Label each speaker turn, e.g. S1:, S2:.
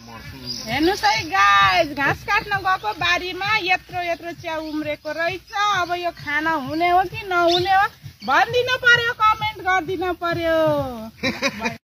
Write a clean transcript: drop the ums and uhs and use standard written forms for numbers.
S1: हेर्नुहोस् है गाइस, घाँस काट्न गएको बारीमा यत्रो यत्रो च्याउ उम्रेको रहेछ। अब यो खाना हुने हो कि नहुने हो भनिदिनु पर्यो, कमेन्ट गरिदिनु पर्यो।